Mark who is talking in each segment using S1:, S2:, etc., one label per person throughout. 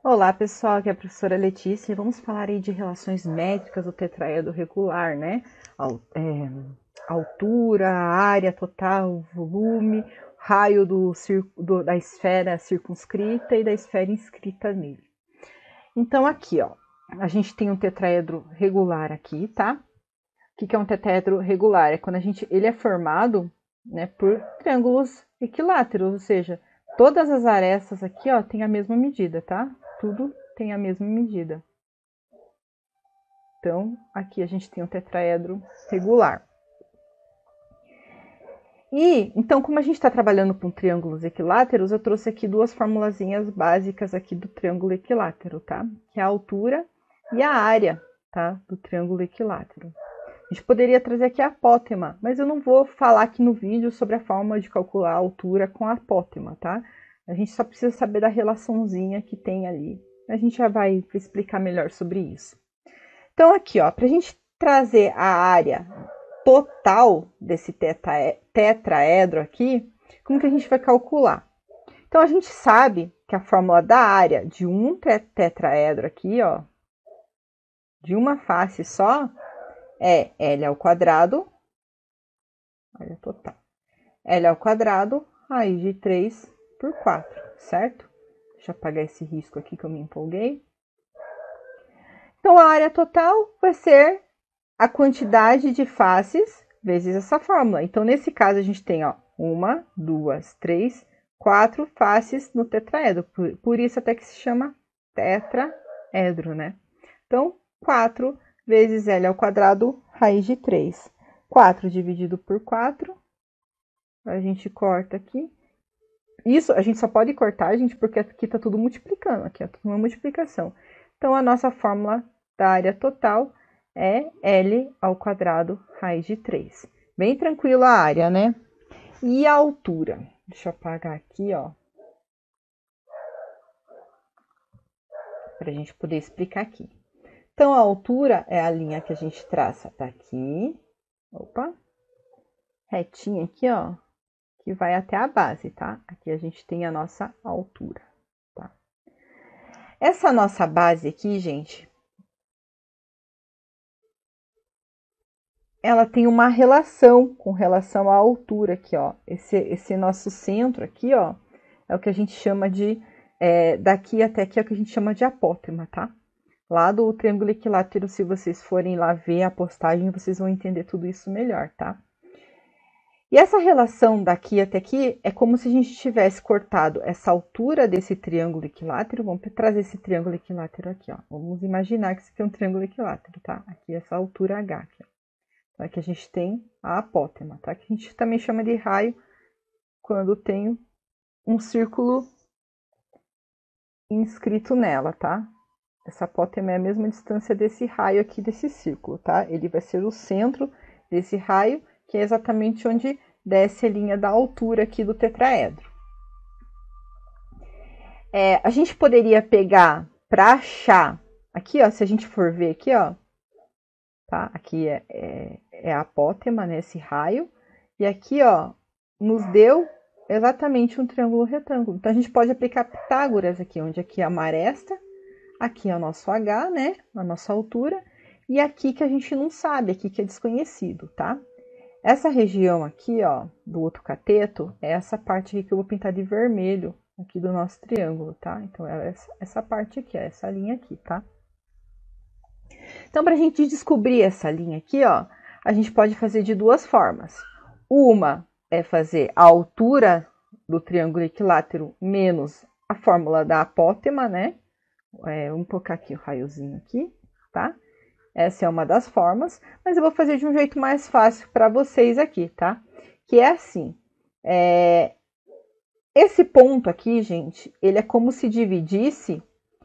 S1: Olá pessoal, aqui é a professora Letícia e vamos falar aí de relações métricas do tetraedro regular, né? Altura, área total, volume, raio da esfera circunscrita e da esfera inscrita nele. Então aqui, ó, a gente tem um tetraedro regular aqui, tá? O que é um tetraedro regular? É quando ele é formado, né, por triângulos equiláteros, ou seja, todas as arestas aqui, ó, tem a mesma medida, tá? Tudo tem a mesma medida. Então, aqui a gente tem um tetraedro regular. E, então, como a gente está trabalhando com triângulos equiláteros, eu trouxe aqui duas formulazinhas básicas aqui do triângulo equilátero, tá? Que é a altura e a área, tá? Do triângulo equilátero. A gente poderia trazer aqui a apótema, mas eu não vou falar aqui no vídeo sobre a forma de calcular a altura com a apótema, tá? A gente só precisa saber da relaçãozinha que tem ali. A gente já vai explicar melhor sobre isso. Então, aqui, ó, para a gente trazer a área total desse tetraedro aqui, como que a gente vai calcular? Então, a gente sabe que a fórmula da área de um tetraedro aqui, ó, de uma face só, é L ao quadrado, área total, L ao quadrado, raiz de 3 por 4, certo? Deixa eu apagar esse risco aqui que eu me empolguei. Então, a área total vai ser a quantidade de faces vezes essa fórmula. Então, nesse caso, a gente tem, ó, 1, 2, 3, 4 faces no tetraedro. Por isso até que se chama tetraedro, né? Então, 4 vezes L ao quadrado, raiz de 3. 4 dividido por 4, a gente corta aqui. Isso a gente só pode cortar, gente, porque aqui está tudo multiplicando. Aqui é tudo uma multiplicação. Então, a nossa fórmula da área total é L ao quadrado, raiz de 3. Bem tranquilo a área, né? E a altura? Deixa eu apagar aqui, ó. Para a gente poder explicar aqui. Então, a altura é a linha que a gente traça daqui. Opa! Retinha aqui, ó. Que vai até a base, tá? Aqui a gente tem a nossa altura, tá? Essa nossa base aqui, gente, ela tem uma relação com relação à altura aqui, ó. Esse nosso centro aqui, ó, é o que a gente chama de, daqui até aqui é o que a gente chama de apótema, tá? Lá do triângulo equilátero, se vocês forem lá ver a postagem, vocês vão entender tudo isso melhor, tá? E essa relação daqui até aqui é como se a gente tivesse cortado essa altura desse triângulo equilátero. Vamos trazer esse triângulo equilátero aqui, ó. Vamos imaginar que isso aqui é um triângulo equilátero, tá? Aqui essa altura H aqui, ó. Então, aqui a gente tem a apótema, tá? Que a gente também chama de raio quando tem um círculo inscrito nela, tá? Essa apótema é a mesma distância desse raio aqui, desse círculo, tá? Ele vai ser o centro desse raio, que é exatamente onde desce a linha da altura aqui do tetraedro. A gente poderia pegar para achar, aqui, ó, se a gente for ver aqui, ó, tá? Aqui é a apótema, né, esse raio, e aqui, ó, nos deu exatamente um triângulo retângulo. Então, a gente pode aplicar Pitágoras aqui, onde aqui é uma aresta, aqui é o nosso H, né, a nossa altura, e aqui que a gente não sabe, aqui que é desconhecido, tá? Essa região aqui, ó, do outro cateto, é essa parte aqui que eu vou pintar de vermelho, aqui do nosso triângulo, tá? Então, é essa parte aqui, é essa linha aqui, tá? Então, para a gente descobrir essa linha aqui, ó, a gente pode fazer de duas formas. Uma é fazer a altura do triângulo equilátero menos a fórmula da apótema, né? Vamos colocar aqui o raiozinho aqui, tá? Essa é uma das formas, mas eu vou fazer de um jeito mais fácil para vocês aqui, tá? Que é assim, esse ponto aqui, gente, ele é como se dividisse,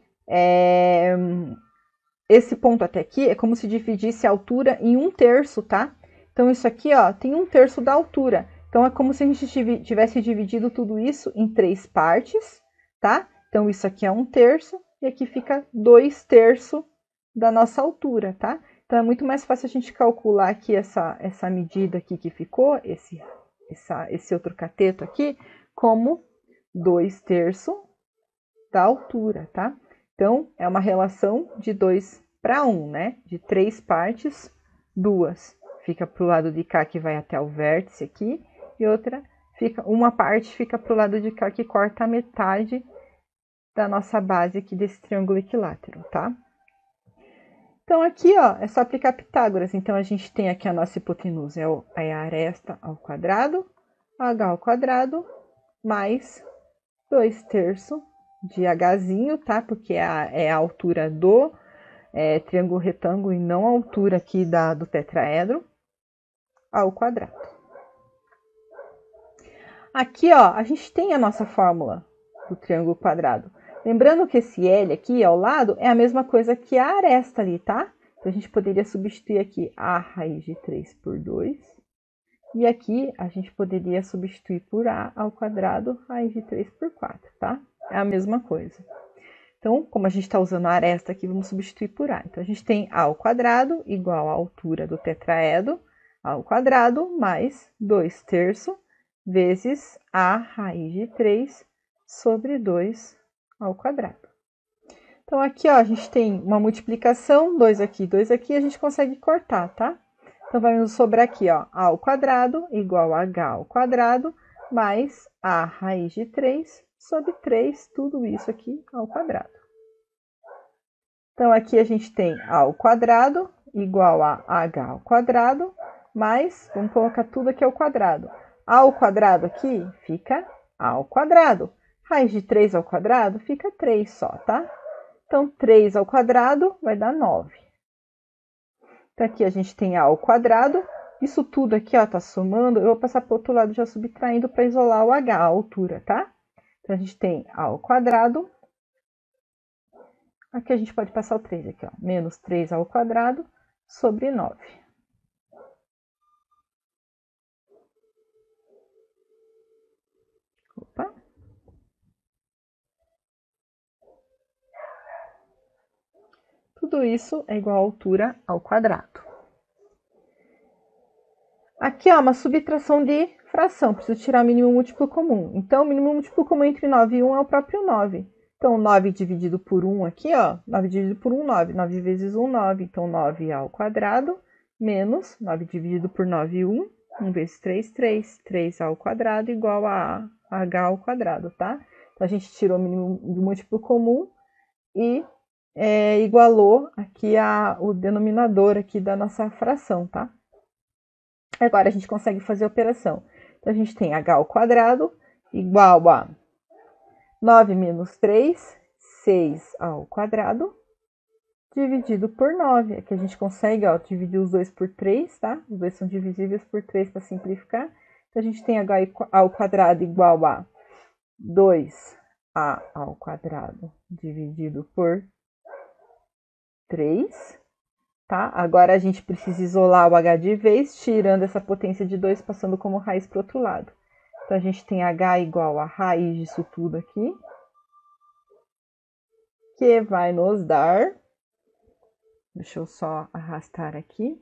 S1: esse ponto até aqui é como se dividisse a altura em 1/3, tá? Então, isso aqui, ó, tem 1/3 da altura. Então, é como se a gente tivesse dividido tudo isso em 3 partes, tá? Então, isso aqui é 1/3 e aqui fica 2/3 da nossa altura, tá? Então, é muito mais fácil a gente calcular aqui essa medida aqui que ficou, esse outro cateto aqui, como 2/3 da altura, tá? Então, é uma relação de 2 para 1, né? De 3 partes, 2 fica para o lado de cá, que vai até o vértice aqui, e uma parte fica para o lado de cá, que corta a metade da nossa base aqui desse triângulo equilátero, tá? Então, aqui, ó, é só aplicar Pitágoras. Então, a gente tem aqui a nossa hipotenusa, é a aresta ao quadrado, h ao quadrado, mais 2/3 de hzinho, tá? Porque é a altura do triângulo retângulo e não a altura aqui do tetraedro, ao quadrado. Aqui, ó, a gente tem a nossa fórmula do triângulo quadrado. Lembrando que esse L aqui ao lado é a mesma coisa que a aresta ali, tá? Então, a gente poderia substituir aqui a raiz de 3 por 2. E aqui a gente poderia substituir por a ao quadrado raiz de 3 por 4, tá? É a mesma coisa. Então, como a gente está usando a aresta aqui, vamos substituir por a. Então, a gente tem a ao quadrado igual à altura do tetraedro ao quadrado mais 2/3 vezes a raiz de 3 sobre 2 ao quadrado. Então, aqui, ó, a gente tem uma multiplicação, 2 aqui, a gente consegue cortar, tá? Então, vai nos sobrar aqui, ó, a ao quadrado igual a h ao quadrado mais a raiz de 3 sobre 3, tudo isso aqui ao quadrado. Então, aqui a gente tem a ao quadrado igual a h ao quadrado mais, vamos colocar tudo aqui ao quadrado. A ao quadrado aqui fica a ao quadrado. Raiz de 3 ao quadrado fica 3 só, tá? Então, 3 ao quadrado vai dar 9. Então, aqui a gente tem a ao quadrado. Isso tudo aqui, ó, tá somando. Eu vou passar para o outro lado já subtraindo para isolar o h, a altura, tá? Então, a gente tem a ao quadrado. Aqui a gente pode passar o 3 aqui, ó. Menos 3 ao quadrado sobre 9. Opa. Tudo isso é igual a altura ao quadrado. Aqui, ó, uma subtração de fração. Preciso tirar o mínimo múltiplo comum. Então, o mínimo múltiplo comum entre 9 e 1 é o próprio 9. Então, 9 dividido por 1 aqui, ó. 9 dividido por 1, 9. 9 vezes 1, 9. Então, 9 ao quadrado menos 9 dividido por 9, 1. 1 vezes 3, 3. 3 ao quadrado igual a h ao quadrado, tá? Então, a gente tirou o mínimo múltiplo comum e igualou aqui o denominador aqui da nossa fração, tá? Agora a gente consegue fazer a operação. Então, a gente tem h ao quadrado igual a 9 menos 3, 6 ao quadrado, dividido por 9. Aqui a gente consegue, ó, dividir os dois por 3, tá? Os dois são divisíveis por 3 para simplificar. Então, a gente tem h ao quadrado igual a 2a ao quadrado dividido por 3, tá? Agora a gente precisa isolar o h de vez, tirando essa potência de 2, passando como raiz para o outro lado. Então, a gente tem h igual a raiz disso tudo aqui, que vai nos dar... Deixa eu só arrastar aqui.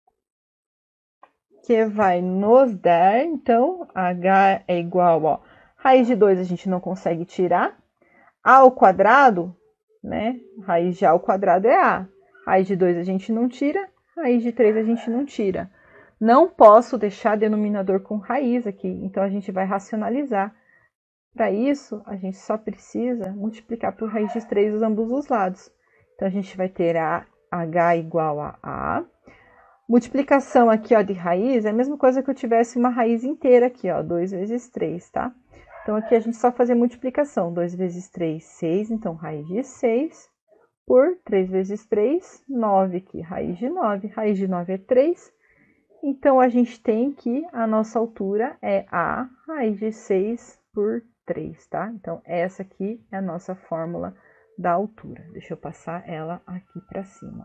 S1: Que vai nos dar, então, h é igual, ó, raiz de 2 a gente não consegue tirar. A ao quadrado, né? Raiz de a ao quadrado é a. Raiz de 2 a gente não tira, raiz de 3 a gente não tira. Não posso deixar denominador com raiz aqui, então a gente vai racionalizar. Para isso, a gente só precisa multiplicar por raiz de 3 os ambos os lados. Então, a gente vai ter h igual a. Multiplicação aqui, ó, de raiz é a mesma coisa que eu tivesse uma raiz inteira aqui, ó, 2 vezes 3, tá? Então, aqui a gente só fazer multiplicação. 2 vezes 3, 6. Então, raiz de 6 por 3 vezes 3, 9 aqui. Raiz de 9. Raiz de 9 é 3. Então, a gente tem que a nossa altura é a raiz de 6 por 3, tá? Então, essa aqui é a nossa fórmula da altura. Deixa eu passar ela aqui para cima.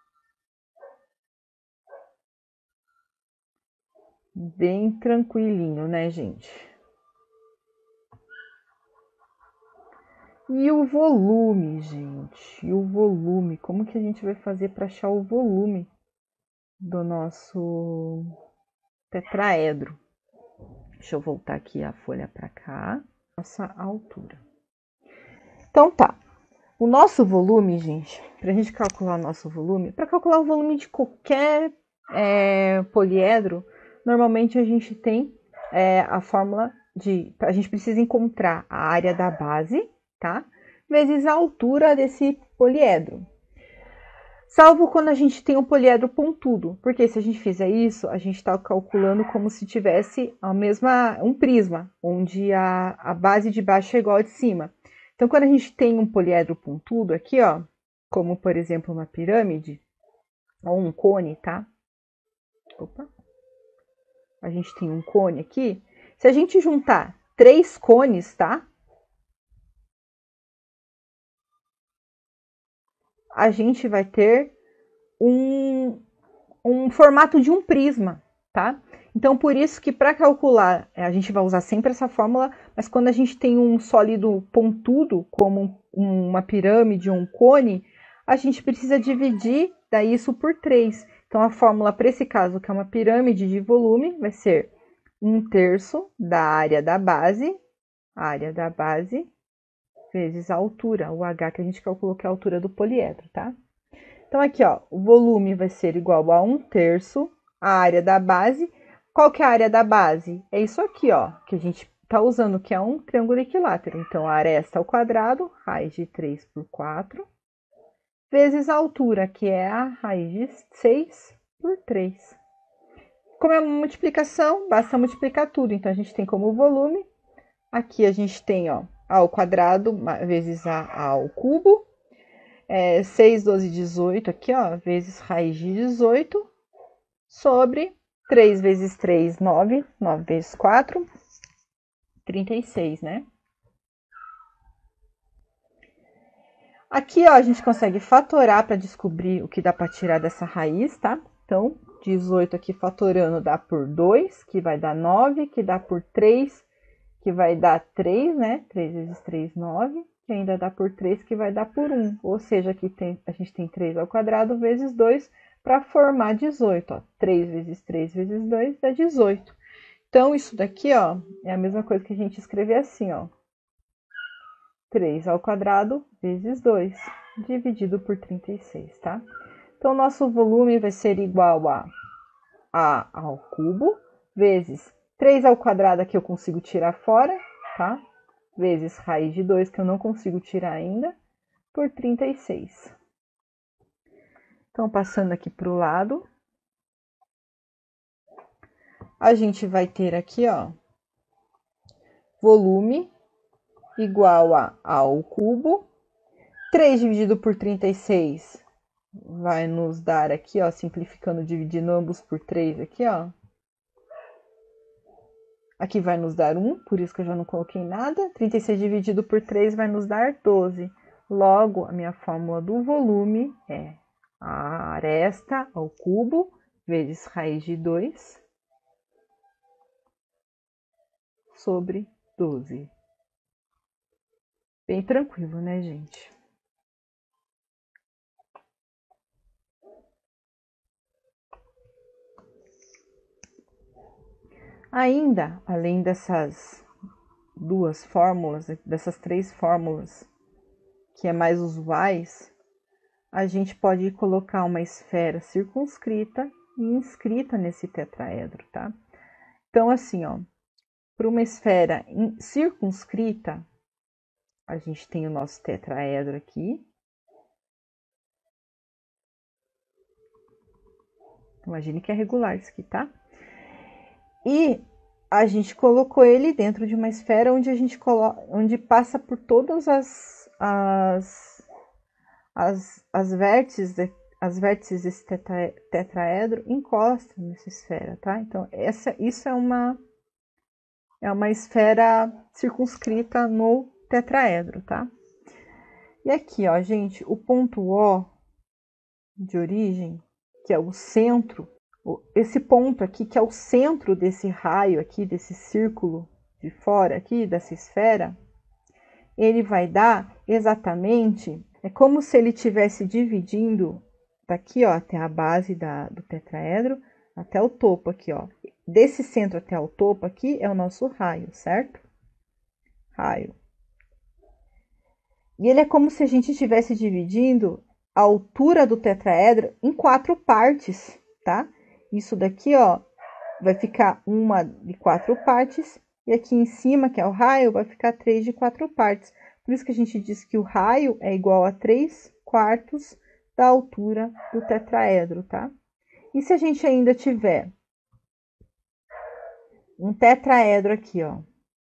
S1: Bem tranquilinho, né, gente? E o volume, gente? E o volume? Como que a gente vai fazer para achar o volume do nosso tetraedro? Deixa eu voltar aqui a folha para cá. Nossa altura. Então, tá. O nosso volume, gente, para a gente calcular o nosso volume, para calcular o volume de qualquer poliedro, normalmente a gente tem a fórmula a gente precisa encontrar a área da base, tá? Vezes a altura desse poliedro. Salvo quando a gente tem um poliedro pontudo, porque se a gente fizer isso, a gente está calculando como se tivesse um prisma, onde a base de baixo é igual a de cima. Então, quando a gente tem um poliedro pontudo aqui, ó, como por exemplo uma pirâmide, ou um cone, tá? Opa. A gente tem um cone aqui. Se a gente juntar 3 cones, tá? A gente vai ter um formato de um prisma, tá? Então, por isso que para calcular, a gente vai usar sempre essa fórmula, mas quando a gente tem um sólido pontudo, como uma pirâmide ou um cone, a gente precisa dividir daí isso por 3. Então, a fórmula para esse caso, que é uma pirâmide de volume, vai ser 1/3 da área da base, vezes a altura, o H que a gente calculou que é a altura do poliedro, tá? Então, aqui, ó, o volume vai ser igual a 1/3 a área da base. Qual que é a área da base? É isso aqui, ó, que a gente está usando, que é um triângulo equilátero. Então, a aresta ao quadrado, raiz de 3 por 4, vezes a altura, que é a raiz de 6 por 3. Como é uma multiplicação, basta multiplicar tudo. Então, a gente tem como volume, aqui a gente tem, ó, a ao quadrado vezes a ao cubo, 6, 12, 18 aqui, ó, vezes raiz de 18, sobre 3 vezes 3, 9, 9 vezes 4, 36, né? Aqui, ó, a gente consegue fatorar para descobrir o que dá para tirar dessa raiz, tá? Então, 18 aqui fatorando dá por 2, que vai dar 9, que dá por 3, que vai dar 3, né? 3 vezes 3, 9, que ainda dá por 3, que vai dar por 1. Ou seja, aqui a gente tem 3 ao quadrado vezes 2 para formar 18. Ó. 3 vezes 3 vezes 2 dá 18. Então, isso daqui, ó, é a mesma coisa que a gente escrever assim, ó. 3 ao quadrado vezes 2, dividido por 36, tá? Então, nosso volume vai ser igual a ao cubo, vezes 3 ao quadrado, aqui eu consigo tirar fora, tá? Vezes raiz de 2, que eu não consigo tirar ainda, por 36. Então, passando aqui para o lado, a gente vai ter aqui, ó, volume igual a ao cubo. 3 dividido por 36 vai nos dar aqui, ó, simplificando, dividindo ambos por 3 aqui, ó. Aqui vai nos dar 1, por isso que eu já não coloquei nada. 36 dividido por 3 vai nos dar 12. Logo, a minha fórmula do volume é a aresta ao cubo vezes raiz de 2 sobre 12. Bem tranquilo, né, gente? Ainda, além dessas duas fórmulas, dessas 3 fórmulas, que é mais usuais, a gente pode colocar uma esfera circunscrita e inscrita nesse tetraedro, tá? Então, assim, ó, para uma esfera circunscrita, a gente tem o nosso tetraedro aqui. Imagine que é regular isso aqui, tá? E a gente colocou ele dentro de uma esfera onde a gente onde passa por todas as vértices desse tetraedro encostam nessa esfera, tá? Então, isso é uma esfera circunscrita no tetraedro, tá? E aqui, ó, gente, o ponto O de origem, que é o centro, esse ponto aqui, que é o centro desse raio aqui, desse círculo de fora aqui, dessa esfera, ele vai dar exatamente, é como se ele estivesse dividindo daqui, ó, até a base do tetraedro, até o topo aqui, ó. Desse centro até o topo aqui é o nosso raio, certo? Raio. E ele é como se a gente estivesse dividindo a altura do tetraedro em 4 partes, tá? Isso daqui, ó, vai ficar uma de 4 partes. E aqui em cima, que é o raio, vai ficar 3 de 4 partes. Por isso que a gente diz que o raio é igual a 3/4 da altura do tetraedro, tá? E se a gente ainda tiver um tetraedro aqui, ó.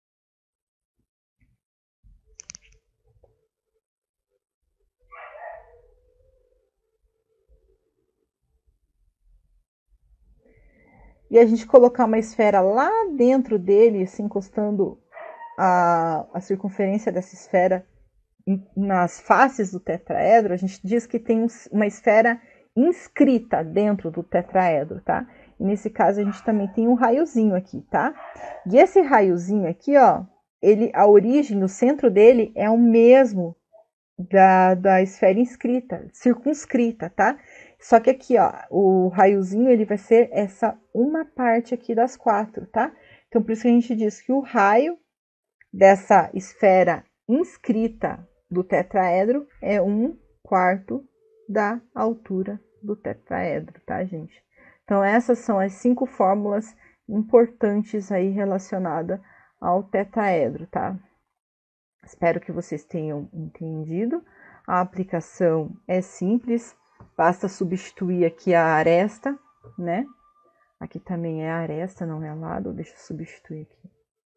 S1: E a gente colocar uma esfera lá dentro dele, assim, encostando a circunferência dessa esfera nas faces do tetraedro, a gente diz que tem uma esfera inscrita dentro do tetraedro, tá? E nesse caso a gente também tem um raiozinho aqui, tá? E esse raiozinho aqui, ó, a origem, o centro dele é o mesmo da esfera inscrita, circunscrita, tá? Só que aqui, ó, o raiozinho ele vai ser essa uma parte aqui das 4, tá? Então por isso que a gente diz que o raio dessa esfera inscrita do tetraedro é 1/4 da altura do tetraedro, tá, gente? Então essas são as 5 fórmulas importantes aí relacionadas ao tetraedro, tá? Espero que vocês tenham entendido. A aplicação é simples, basta substituir aqui a aresta, né? Aqui também é aresta, não é lado, deixa eu substituir aqui.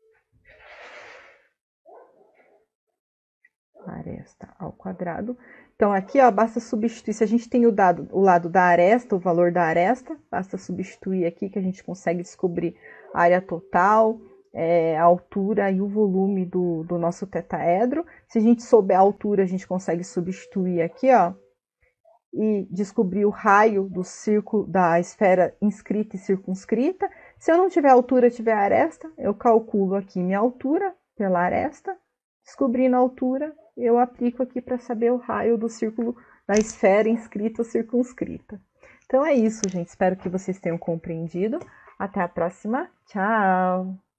S1: Aresta ao quadrado. Então, aqui, ó, basta substituir. Se a gente tem o lado da aresta, o valor da aresta, basta substituir aqui que a gente consegue descobrir a área total, a altura e o volume do nosso tetraedro. Se a gente souber a altura, a gente consegue substituir aqui, ó, e descobrir o raio do círculo da esfera inscrita e circunscrita. Se eu não tiver altura, tiver aresta, eu calculo aqui minha altura pela aresta. Descobrindo a altura, eu aplico aqui para saber o raio do círculo da esfera inscrita ou circunscrita. Então é isso, gente. Espero que vocês tenham compreendido. Até a próxima. Tchau!